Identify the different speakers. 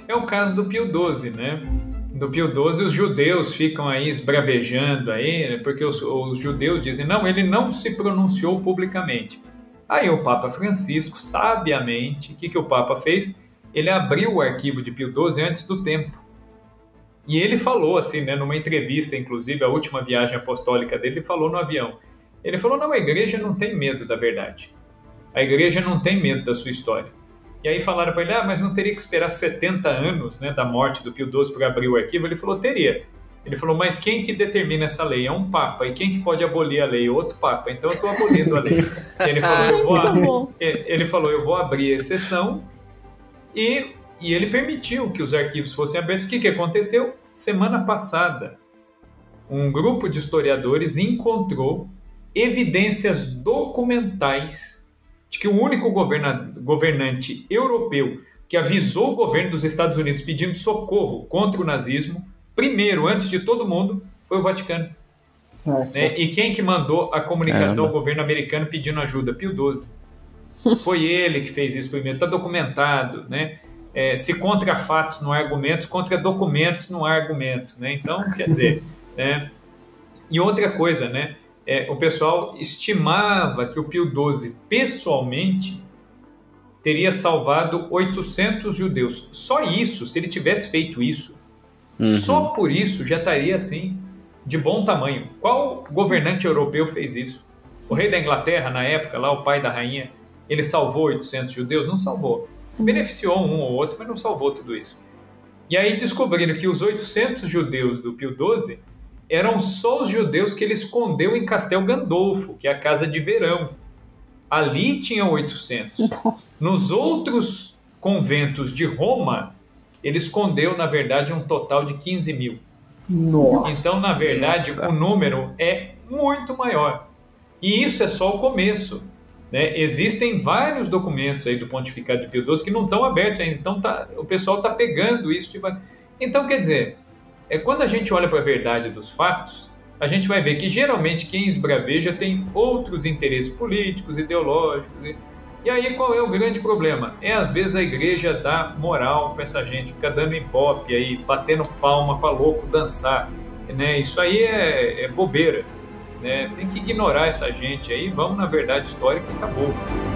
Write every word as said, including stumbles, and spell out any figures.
Speaker 1: É o caso do Pio doze, né? Do Pio doze, os judeus ficam aí esbravejando aí, né? Porque os, os judeus dizem, não, ele não se pronunciou publicamente. Aí o Papa Francisco, sabiamente, o que, que o Papa fez? Ele abriu o arquivo de Pio doze antes do tempo. E ele falou assim, né, numa entrevista, inclusive, a última viagem apostólica dele, ele falou no avião. Ele falou, não, a igreja não tem medo da verdade. A igreja não tem medo da sua história. E aí falaram para ele, ah, mas não teria que esperar setenta anos, né, da morte do Pio doze para abrir o arquivo? Ele falou, teria. Ele falou, mas quem que determina essa lei? É um papa. E quem que pode abolir a lei? Outro papa. Então eu estou abolindo a lei. Ele falou, eu vou, ele falou, eu vou abrir exceção. E, e ele permitiu que os arquivos fossem abertos. O que, que aconteceu? Semana passada, um grupo de historiadores encontrou evidências documentais de que o único governa, governante europeu que avisou o governo dos Estados Unidos pedindo socorro contra o nazismo, primeiro, antes de todo mundo, foi o Vaticano. Né? E quem que mandou a comunicação Caramba. ao governo americano pedindo ajuda? Pio doze. Foi ele que fez isso primeiro, está documentado, né? É, se contra fatos não há argumentos, contra documentos não há argumentos, né? Então, quer dizer, né? E outra coisa, né? É, o pessoal estimava que o Pio doze, pessoalmente, teria salvado oitocentos judeus. Só isso, se ele tivesse feito isso, uhum. só por isso já estaria, assim, de bom tamanho. Qual governante europeu fez isso? O rei da Inglaterra, na época, lá o pai da rainha, ele salvou oitocentos judeus? Não salvou. Beneficiou um ou outro, mas não salvou tudo isso. E aí descobriram que os oitocentos judeus do Pio doze eram só os judeus que ele escondeu em Castel Gandolfo, que é a casa de verão. Ali tinham oitocentos. Nossa. Nos outros conventos de Roma, ele escondeu, na verdade, um total de quinze mil.
Speaker 2: Nossa.
Speaker 1: Então, na verdade, Nossa. o número é muito maior. E isso é só o começo. Né? Existem vários documentos aí do Pontificado de Pio doze que não estão abertos ainda, então tá, o pessoal está pegando isso. De... Então, quer dizer, é, quando a gente olha para a verdade dos fatos, a gente vai ver que geralmente quem esbraveja tem outros interesses políticos, ideológicos. E, e aí qual é o grande problema? É às vezes a igreja dá moral para essa gente, fica dando ibope aí, batendo palma para louco dançar. Né? Isso aí é, é bobeira. Né? Tem que ignorar essa gente aí, vamos na verdade histórica e acabou.